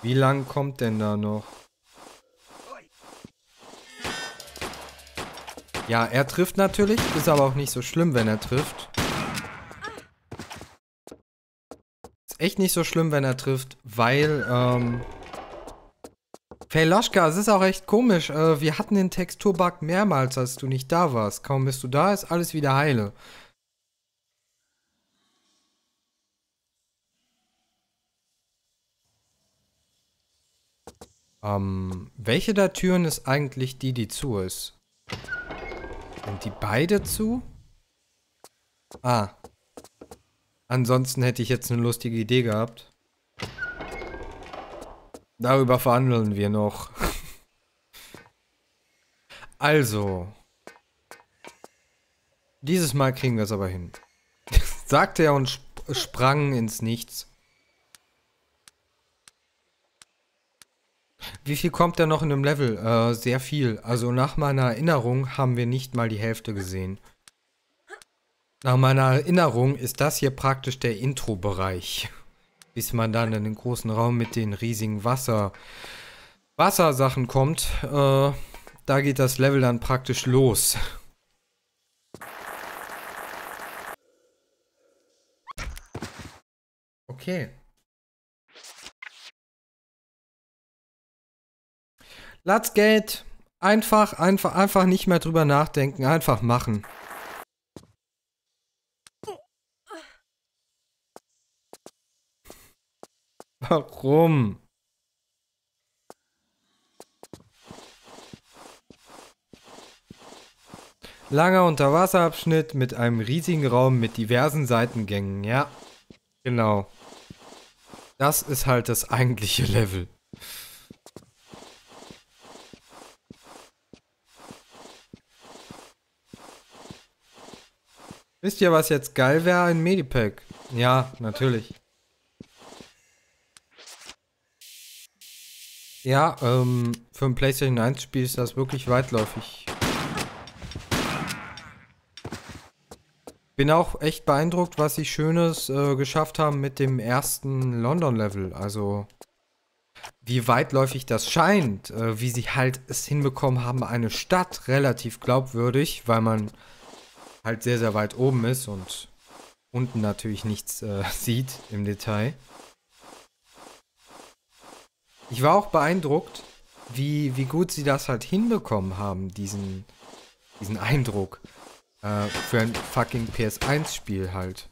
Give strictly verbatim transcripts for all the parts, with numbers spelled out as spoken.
Wie lang kommt denn da noch? Ja, er trifft natürlich. Ist aber auch nicht so schlimm, wenn er trifft. Ist echt nicht so schlimm, wenn er trifft, weil, ähm... Feyloschka, es ist auch echt komisch. Äh, wir hatten den Texturbug mehrmals, als du nicht da warst. Kaum bist du da, ist alles wieder heile. Ähm, welche der Türen ist eigentlich die, die zu ist? Sind die beide zu? Ah. Ansonsten hätte ich jetzt eine lustige Idee gehabt. Darüber verhandeln wir noch. Also. Dieses Mal kriegen wir es aber hin. Sagte er und sp sprang ins Nichts. Wie viel kommt da noch in einem Level? Äh, sehr viel. Also nach meiner Erinnerung haben wir nicht mal die Hälfte gesehen. Nach meiner Erinnerung ist das hier praktisch der Intro-Bereich. Bis man dann in den großen Raum mit den riesigen Wasser... Wassersachen kommt. Äh, da geht das Level dann praktisch los. Okay. Let's get. Einfach, einfach, einfach nicht mehr drüber nachdenken. Einfach machen. Warum? Langer Unterwasserabschnitt mit einem riesigen Raum mit diversen Seitengängen. Ja, genau. Das ist halt das eigentliche Level. Wisst ihr, was jetzt geil wäre? Ein Medipack. Ja, natürlich. Ja, ähm, für ein PlayStation eins Spiel ist das wirklich weitläufig. Bin auch echt beeindruckt, was sie Schönes äh, geschafft haben mit dem ersten London-Level. Also, wie weitläufig das scheint. Äh, wie sie halt es hinbekommen haben, eine Stadt relativ glaubwürdig, weil man halt sehr, sehr weit oben ist und unten natürlich nichts äh, sieht im Detail. Ich war auch beeindruckt, wie, wie gut sie das halt hinbekommen haben, diesen, diesen Eindruck. Äh, für ein fucking P S eins Spiel halt.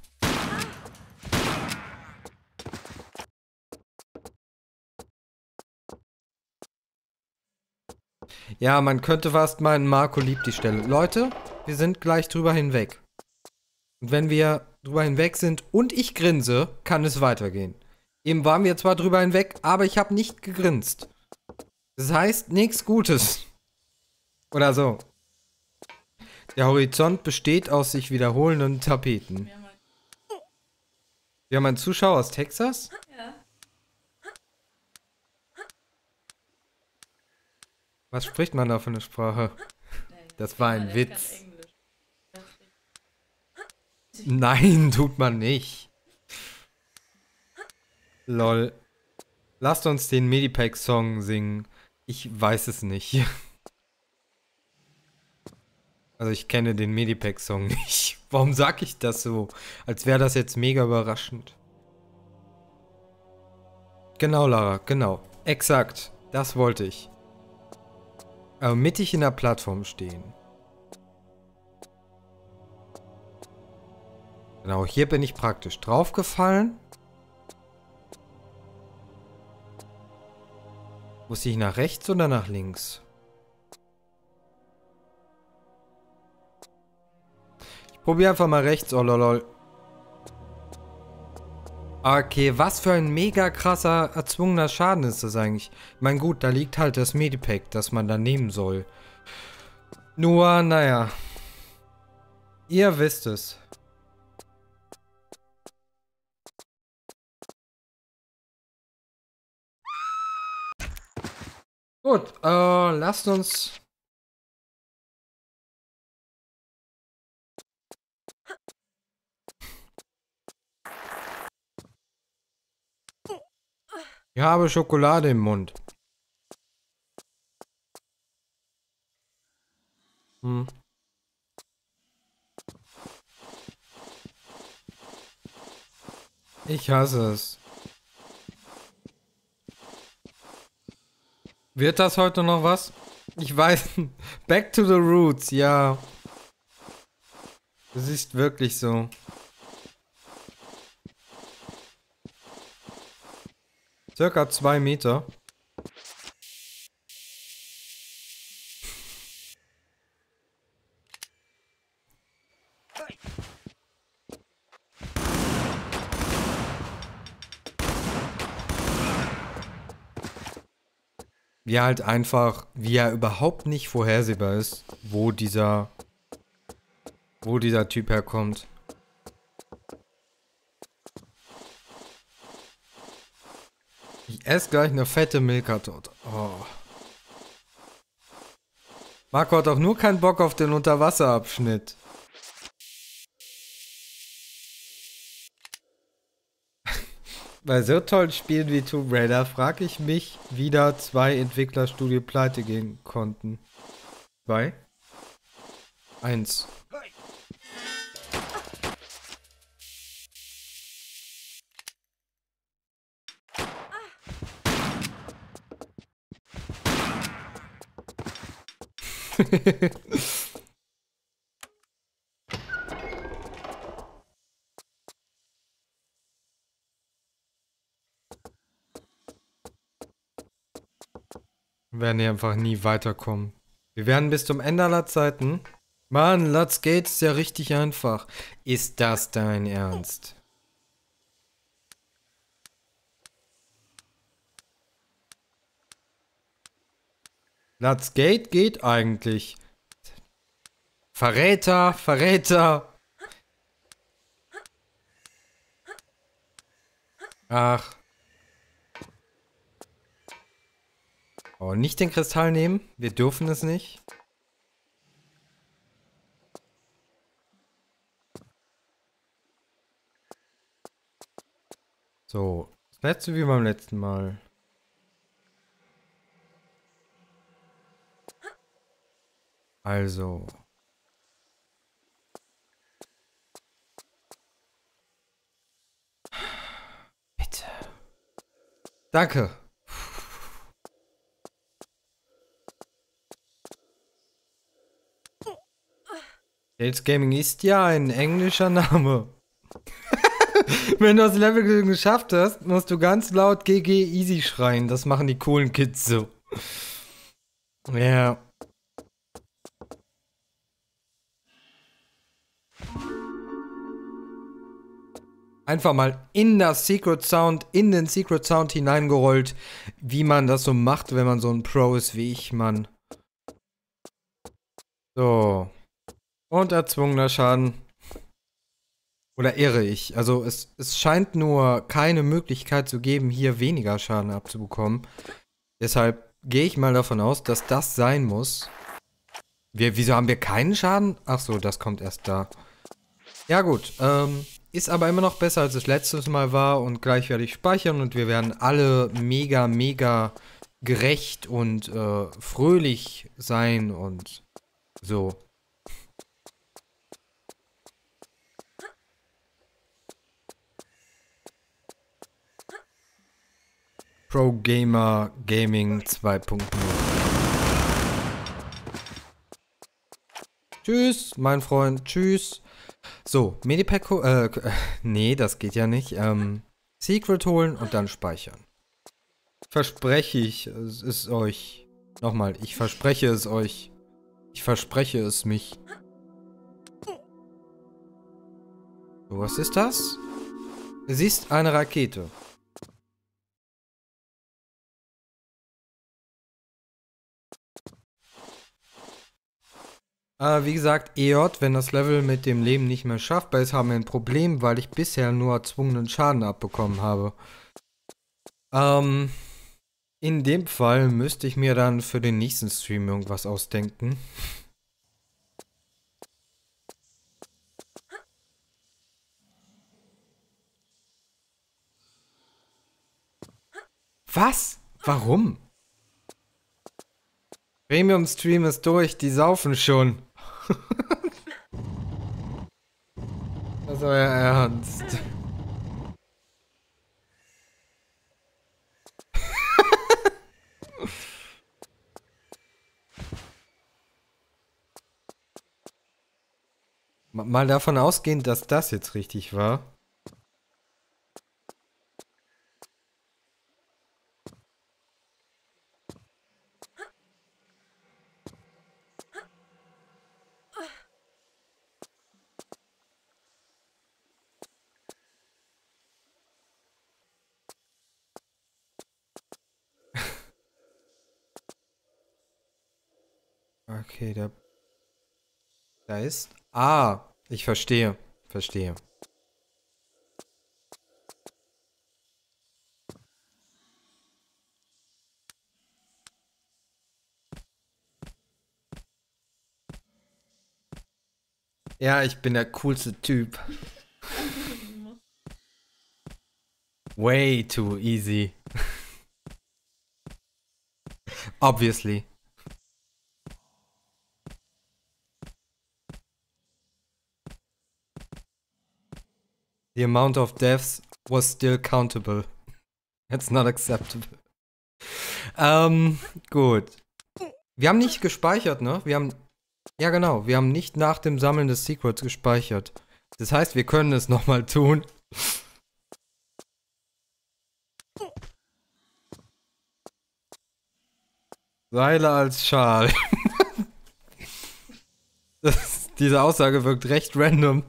Ja, man könnte fast meinen, Marco liebt die Stelle. Leute, wir sind gleich drüber hinweg. Und wenn wir drüber hinweg sind und ich grinse, kann es weitergehen. Eben waren wir zwar drüber hinweg, aber ich habe nicht gegrinst. Das heißt nichts Gutes. Oder so. Der Horizont besteht aus sich wiederholenden Tapeten. Wir haben einen Zuschauer aus Texas? Ja. Was spricht man da für eine Sprache? Das war ein Witz. Nein, tut man nicht. Lol. Lasst uns den Medipack-Song singen. Ich weiß es nicht. Also ich kenne den Medipack-Song nicht. Warum sag ich das so? Als wäre das jetzt mega überraschend. Genau, Lara, genau. Exakt. Das wollte ich. Aber mittig in der Plattform stehen. Genau, hier bin ich praktisch draufgefallen. Muss ich nach rechts oder nach links? Ich probiere einfach mal rechts. Oh lolol. Okay, was für ein mega krasser erzwungener Schaden ist das eigentlich? Ich meine, gut, da liegt halt das Medipack, das man da nehmen soll. Nur, naja. Ihr wisst es. Gut, äh, lasst uns... Ich habe Schokolade im Mund. Hm. Ich hasse es. Wird das heute noch was? Ich weiß. Back to the roots, ja. Das ist wirklich so. Circa zwei Meter. Wie halt einfach, wie er überhaupt nicht vorhersehbar ist, wo dieser, wo dieser Typ herkommt. Ich esse gleich eine fette Milka-Torte. Oh. Marco hat auch nur keinen Bock auf den Unterwasserabschnitt. Bei so tollen Spielen wie Tomb Raider frage ich mich, wie da zwei Entwicklerstudio pleite gehen konnten. Zwei? Eins. Wir werden hier einfach nie weiterkommen. Wir werden bis zum Ende aller Zeiten. Mann, Let's Gate ist ja richtig einfach. Ist das dein Ernst? Let's Gate geht eigentlich. Verräter, Verräter. Ach. Oh, nicht den Kristall nehmen. Wir dürfen es nicht. So. Das letzte wie beim letzten Mal. Also. Bitte. Danke. Tales Gaming ist ja ein englischer Name. Wenn du das Level geschafft hast, musst du ganz laut G G Easy schreien. Das machen die coolen Kids so. Ja. Einfach mal in das Secret Sound, in den Secret Sound hineingerollt, wie man das so macht, wenn man so ein Pro ist wie ich, Mann. So. Und erzwungener Schaden. Oder irre ich? Also es, es scheint nur keine Möglichkeit zu geben, hier weniger Schaden abzubekommen. Deshalb gehe ich mal davon aus, dass das sein muss. Wir, wieso haben wir keinen Schaden? Ach so, das kommt erst da. Ja gut, ähm, ist aber immer noch besser, als es letztes Mal war. Und gleich werde ich speichern und wir werden alle mega, mega gerecht und äh, fröhlich sein und so. Pro Gamer Gaming zwei Punkt null. Tschüss, mein Freund, tschüss. So, Medipack, äh, nee, das geht ja nicht. Ähm, Secret holen und dann speichern. Verspreche ich es ist euch. Nochmal, ich verspreche es euch. Ich verspreche es mich. So, was ist das? Es ist eine Rakete. Äh, wie gesagt, E J, wenn das Level mit dem Leben nicht mehr schaffbar ist, haben wir ein Problem, weil ich bisher nur erzwungenen Schaden abbekommen habe. Ähm, in dem Fall müsste ich mir dann für den nächsten Stream irgendwas ausdenken. Was? Warum? Premium-Stream ist durch, die saufen schon. Das ist euer Ernst. Mal davon ausgehend, dass das jetzt richtig war. Okay, da... Da ist... Ah, ich verstehe. Verstehe. Ja, ich bin der coolste Typ. Way too easy. Obviously. The amount of deaths was still countable. It's not acceptable. Ähm, gut. Wir haben nicht gespeichert, ne? Wir haben... Ja, genau. Wir haben nicht nach dem Sammeln des Secrets gespeichert. Das heißt, wir können es nochmal tun. Seile als Schal. Das, diese Aussage wirkt recht random.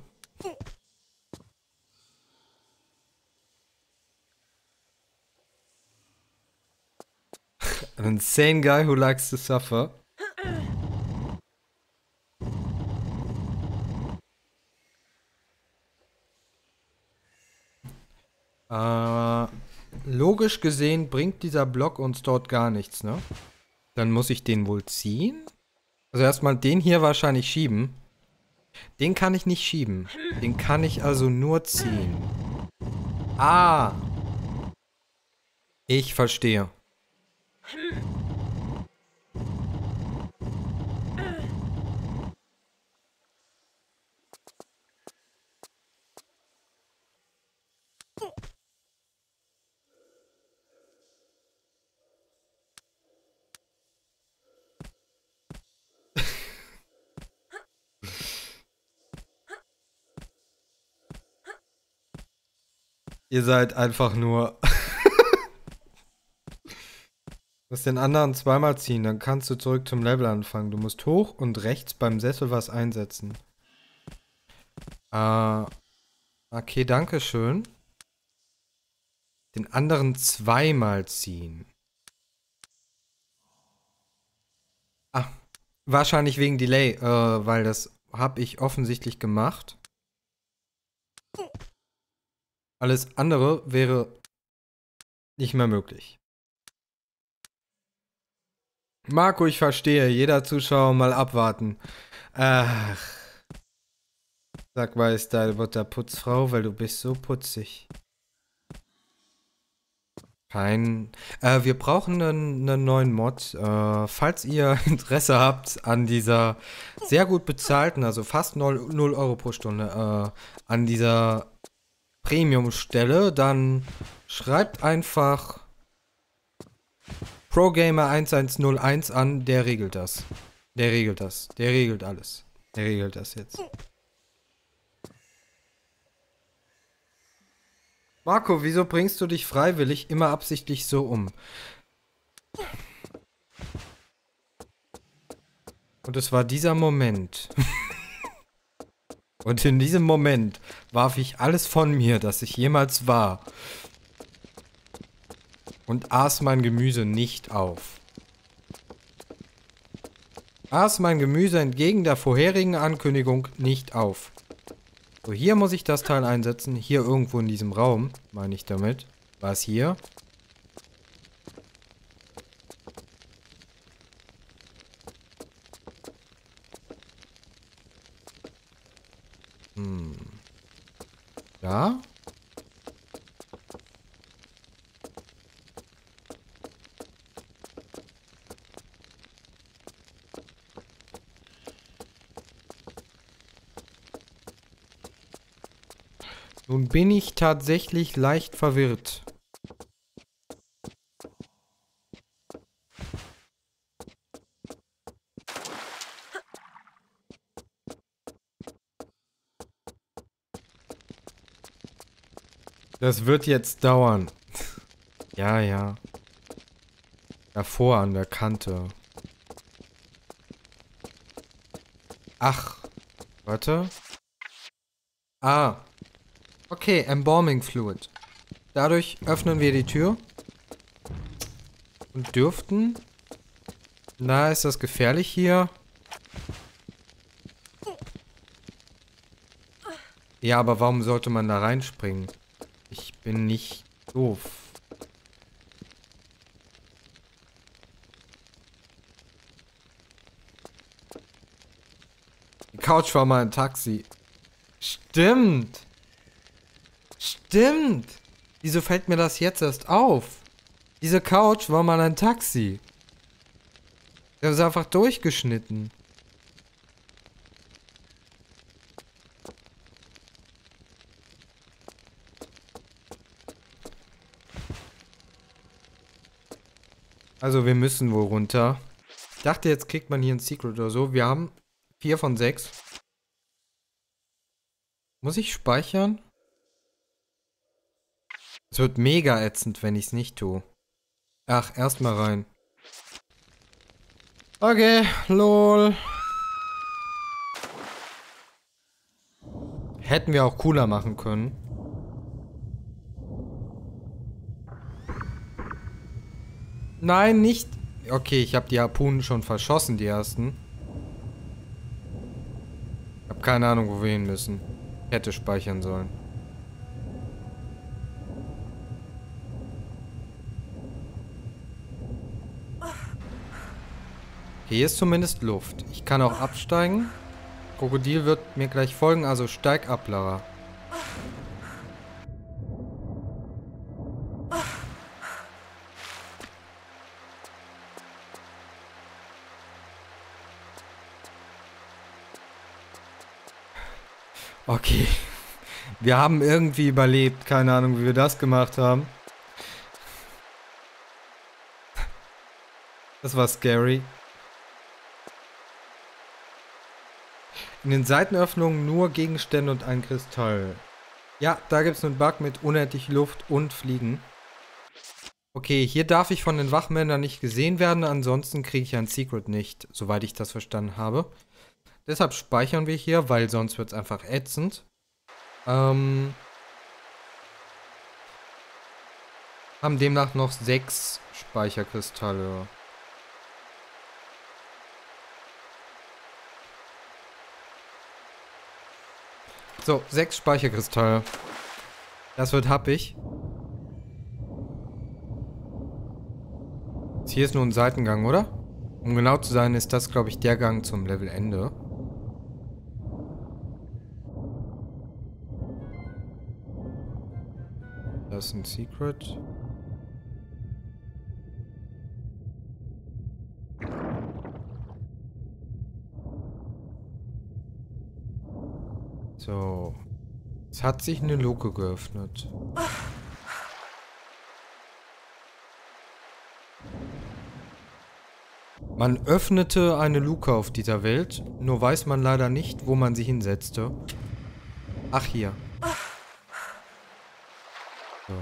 An insane guy who likes to suffer. Äh, logisch gesehen bringt dieser Block uns dort gar nichts, ne? Dann muss ich den wohl ziehen? Also erstmal den hier wahrscheinlich schieben. Den kann ich nicht schieben. Den kann ich also nur ziehen. Ah! Ich verstehe. Ihr seid einfach nur... Du musst den anderen zweimal ziehen, dann kannst du zurück zum Level anfangen. Du musst hoch und rechts beim Sessel was einsetzen. Äh, okay, danke schön. Den anderen zweimal ziehen. Ah, wahrscheinlich wegen Delay, äh, weil das habe ich offensichtlich gemacht. Alles andere wäre nicht mehr möglich. Marco, ich verstehe. Jeder Zuschauer mal abwarten. Ach. Sag mal, ist deine Mutter Putzfrau, weil du bist so putzig. Kein... Äh, wir brauchen einen, einen neuen Mod. Äh, falls ihr Interesse habt an dieser sehr gut bezahlten, also fast null Euro pro Stunde, äh, an dieser Premium-Stelle, dann schreibt einfach ProGamer eins eins null eins an, der regelt das. Der regelt das. Der regelt alles. Der regelt das jetzt. Marco, wieso bringst du dich freiwillig immer absichtlich so um? Und es war dieser Moment. Und in diesem Moment warf ich alles von mir, das ich jemals war. Und aß mein Gemüse nicht auf. Aß mein Gemüse entgegen der vorherigen Ankündigung nicht auf. So, hier muss ich das Teil einsetzen. Hier irgendwo in diesem Raum, meine ich damit. War es hier? Hm. Da? Nun bin ich tatsächlich leicht verwirrt. Das wird jetzt dauern. Ja, ja. Davor an der Kante. Ach. Warte. Ah. Okay, Embalming Fluid. Dadurch öffnen wir die Tür. Und dürften... Na, ist das gefährlich hier? Ja, aber warum sollte man da reinspringen? Ich bin nicht doof. Die Couch war mal ein Taxi. Stimmt. Stimmt. Wieso fällt mir das jetzt erst auf? Diese Couch war mal ein Taxi. Der ist einfach durchgeschnitten. Also wir müssen wohl runter. Ich dachte, jetzt kriegt man hier ein Secret oder so. Wir haben vier von sechs. Muss ich speichern? Es wird mega ätzend, wenn ich es nicht tue. Ach, erstmal rein. Okay, lol. Hätten wir auch cooler machen können. Nein, nicht. Okay, ich habe die Harpunen schon verschossen, die ersten. Ich habe keine Ahnung, wo wir hin müssen. Ich hätte speichern sollen. Hier ist zumindest Luft. Ich kann auch absteigen. Krokodil wird mir gleich folgen, also steig ab, Lara. Okay. Wir haben irgendwie überlebt. Keine Ahnung, wie wir das gemacht haben. Das war scary. In den Seitenöffnungen nur Gegenstände und ein Kristall. Ja, da gibt es einen Bug mit unendlich Luft und Fliegen. Okay, hier darf ich von den Wachmännern nicht gesehen werden, ansonsten kriege ich ein Secret nicht, soweit ich das verstanden habe. Deshalb speichern wir hier, weil sonst wird es einfach ätzend. Ähm, haben demnach noch sechs Speicherkristalle. So, sechs Speicherkristalle. Das wird happig. Hier ist nur ein Seitengang, oder? Um genau zu sein, ist das, glaube ich, der Gang zum Levelende. Das ist ein Secret. So. Es hat sich eine Luke geöffnet. Man öffnete eine Luke auf dieser Welt, nur weiß man leider nicht, wo man sie hinsetzte. Ach, hier. So.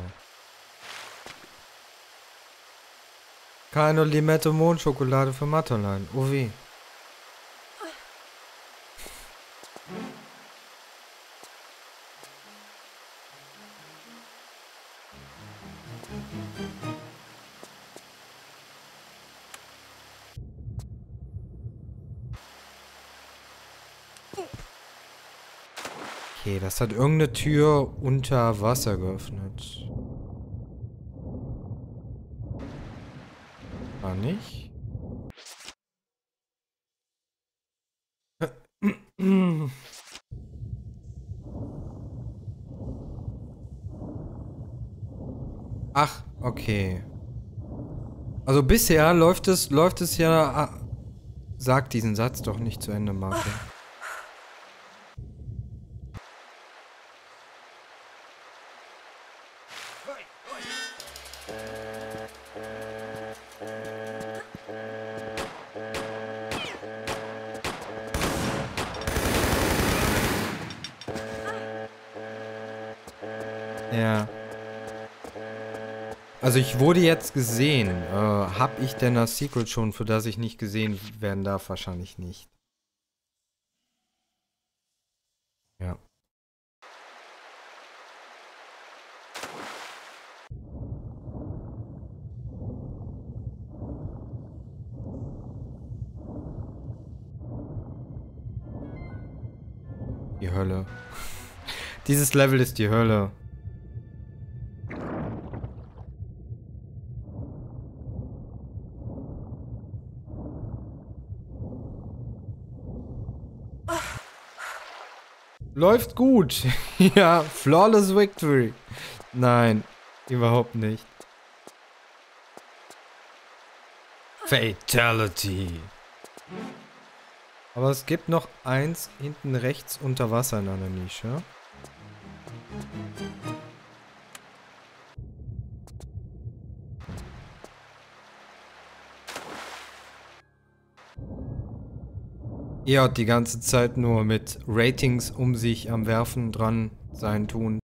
Keine Limette Mondschokolade für Matterlein. Oh weh. Okay, das hat irgendeine Tür unter Wasser geöffnet. War nicht? Ach, okay. Also bisher läuft es, läuft es ja... Ah, sag diesen Satz doch nicht zu Ende, Marco. Ja. Also ich wurde jetzt gesehen. Äh, hab ich denn das Secret schon, für das ich nicht gesehen werden darf? Wahrscheinlich nicht. Ja. Die Hölle. Dieses Level ist die Hölle. Läuft gut. Ja, flawless victory. Nein, überhaupt nicht. Fatality. Aber es gibt noch eins hinten rechts unter Wasser in einer Nische. Er hat die ganze Zeit nur mit Ratings um sich am Werfen dran sein tun.